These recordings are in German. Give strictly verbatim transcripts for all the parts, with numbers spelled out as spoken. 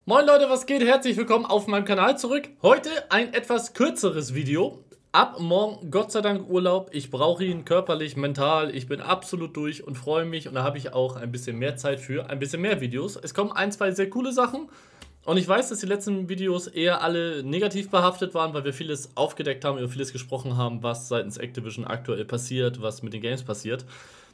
Moin Leute, was geht? Herzlich willkommen auf meinem Kanal zurück. Heute ein etwas kürzeres Video. Ab morgen Gott sei Dank Urlaub. Ich brauche ihn körperlich, mental. Ich bin absolut durch und freue mich. Und da habe ich auch ein bisschen mehr Zeit für ein bisschen mehr Videos. Es kommen ein, zwei sehr coole Sachen. Und ich weiß, dass die letzten Videos eher alle negativ behaftet waren, weil wir vieles aufgedeckt haben, über vieles gesprochen haben, was seitens Activision aktuell passiert, was mit den Games passiert.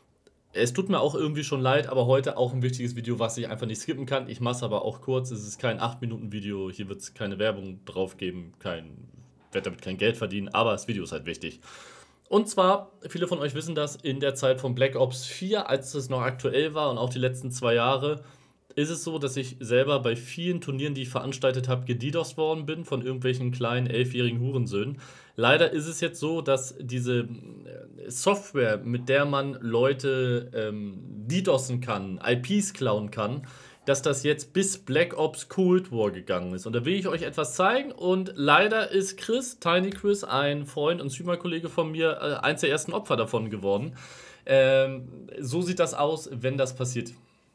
Es tut mir auch irgendwie schon leid, aber heute auch ein wichtiges Video, was ich einfach nicht skippen kann. Ich mache es aber auch kurz. Es ist kein acht Minuten Video. Hier wird es keine Werbung drauf geben. Kein, werde damit kein Geld verdienen. Aber das Video ist halt wichtig. Und zwar, viele von euch wissen das, in der Zeit von Black Ops vier, als es noch aktuell war und auch die letzten zwei Jahre, ist es so, dass ich selber bei vielen Turnieren, die ich veranstaltet habe, gedDDoSed worden bin von irgendwelchen kleinen elfjährigen Hurensöhnen. Leider ist es jetzt so, dass diese Software, mit der man Leute ähm, DDoSen kann, I Ps klauen kann, dass das jetzt bis Black Ops Cold War gegangen ist. Und da will ich euch etwas zeigen. Und leider ist Chris, Tiny Chris, ein Freund und Streamer-Kollege von mir, äh, eins der ersten Opfer davon geworden. Ähm, so sieht das aus, wenn das passiert.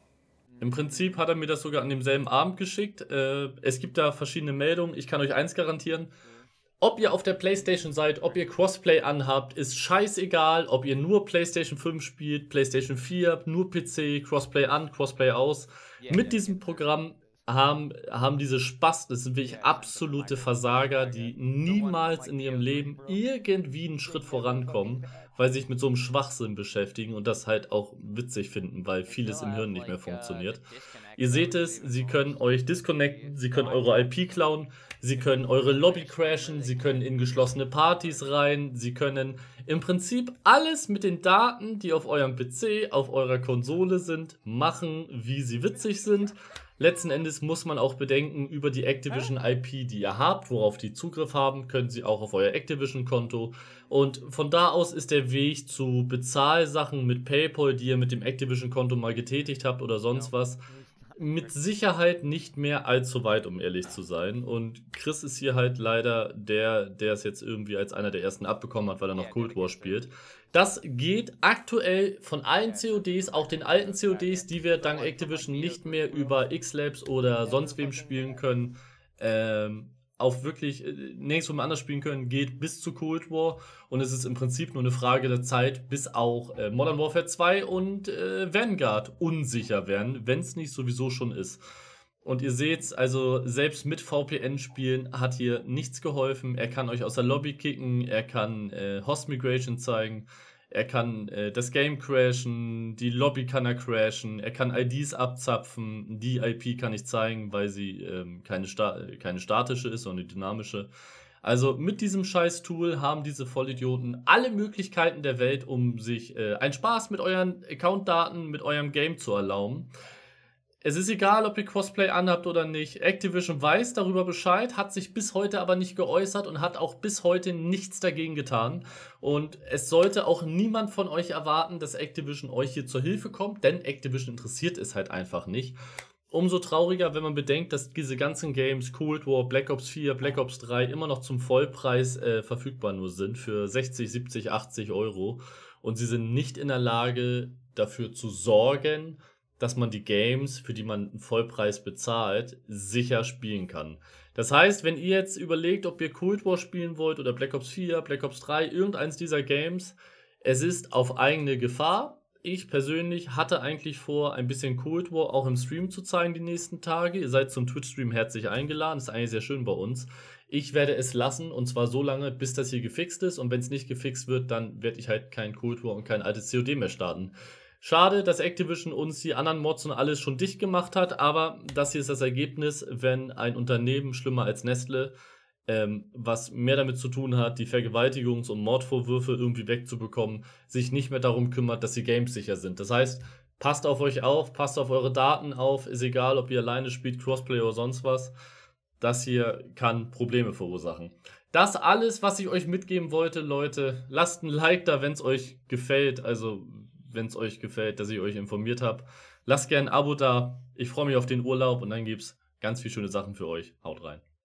Im Prinzip hat er mir das sogar an demselben Abend geschickt. Äh, es gibt da verschiedene Meldungen. Ich kann euch eins garantieren. Ob ihr auf der PlayStation seid, ob ihr Crossplay anhabt, ist scheißegal. Ob ihr nur PlayStation fünf spielt, PlayStation vier, nur P C, Crossplay an, Crossplay aus. Mit diesem Programm haben, haben diese Spaß, das sind wirklich absolute Versager, die niemals in ihrem Leben irgendwie einen Schritt vorankommen, weil sie sich mit so einem Schwachsinn beschäftigen und das halt auch witzig finden, weil vieles im Hirn nicht mehr funktioniert. Ihr seht es, sie können euch disconnecten, sie können eure I P klauen, sie können eure Lobby crashen, sie können in geschlossene Partys rein, sie können im Prinzip alles mit den Daten, die auf eurem P C, auf eurer Konsole sind, machen, wie sie witzig sind. Letzten Endes muss man auch bedenken, über die Activision I P, die ihr habt, worauf die Zugriff haben, können sie auch auf euer Activision-Konto. Und von da aus ist der Weg zu Bezahlsachen mit PayPal, die ihr mit dem Activision-Konto mal getätigt habt oder sonst was, mit Sicherheit nicht mehr allzu weit, um ehrlich zu sein. Und Chris ist hier halt leider der, der es jetzt irgendwie als einer der ersten abbekommen hat, weil er noch Cold War spielt. Das geht aktuell von allen C O Ds, auch den alten C O Ds, die wir dank Activision nicht mehr über X-Labs oder sonst wem spielen können, ähm, auf wirklich äh, nirgendwo mehr anders spielen können, geht bis zu Cold War. Und es ist im Prinzip nur eine Frage der Zeit, bis auch äh, Modern Warfare zwei und äh, Vanguard unsicher werden, wenn es nicht sowieso schon ist. Und ihr seht's, also selbst mit V P N-Spielen hat hier nichts geholfen. Er kann euch aus der Lobby kicken, er kann äh, Host Migration zeigen, er kann äh, das Game crashen, die Lobby kann er crashen, er kann I Ds abzapfen, die I P kann ich zeigen, weil sie ähm, keine, sta keine statische ist, sondern eine dynamische. Also mit diesem scheiß Tool haben diese Vollidioten alle Möglichkeiten der Welt, um sich äh, einen Spaß mit euren Accountdaten, mit eurem Game zu erlauben. Es ist egal, ob ihr Crossplay anhabt oder nicht. Activision weiß darüber Bescheid, hat sich bis heute aber nicht geäußert und hat auch bis heute nichts dagegen getan. Und es sollte auch niemand von euch erwarten, dass Activision euch hier zur Hilfe kommt, denn Activision interessiert es halt einfach nicht. Umso trauriger, wenn man bedenkt, dass diese ganzen Games, Cold War, Black Ops vier, Black Ops drei, immer noch zum Vollpreis äh, verfügbar nur sind, für sechzig, siebzig, achtzig Euro. Und sie sind nicht in der Lage, dafür zu sorgen, dass man die Games, für die man einen Vollpreis bezahlt, sicher spielen kann. Das heißt, wenn ihr jetzt überlegt, ob ihr Cold War spielen wollt oder Black Ops vier, Black Ops drei, irgendeins dieser Games, es ist auf eigene Gefahr. Ich persönlich hatte eigentlich vor, ein bisschen Cold War auch im Stream zu zeigen die nächsten Tage. Ihr seid zum Twitch-Stream herzlich eingeladen, ist eigentlich sehr schön bei uns. Ich werde es lassen und zwar so lange, bis das hier gefixt ist und wenn es nicht gefixt wird, dann werde ich halt kein Cold War und kein altes C O D mehr starten. Schade, dass Activision uns die anderen Mods und alles schon dicht gemacht hat, aber das hier ist das Ergebnis, wenn ein Unternehmen, schlimmer als Nestle, ähm, was mehr damit zu tun hat, die Vergewaltigungs- und Mordvorwürfe irgendwie wegzubekommen, sich nicht mehr darum kümmert, dass die Games sicher sind. Das heißt, passt auf euch auf, passt auf eure Daten auf, ist egal, ob ihr alleine spielt, Crossplay oder sonst was. Das hier kann Probleme verursachen. Das alles, was ich euch mitgeben wollte, Leute. Lasst ein Like da, wenn es euch gefällt, also wenn es euch gefällt, dass ich euch informiert habe. Lasst gerne ein Abo da. Ich freue mich auf den Urlaub und dann gibt es ganz viele schöne Sachen für euch. Haut rein.